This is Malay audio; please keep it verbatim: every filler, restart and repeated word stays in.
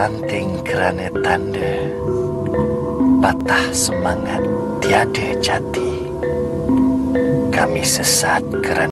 terbanting kerana tanda, patah semangat tiada jati. Kami sesat kerana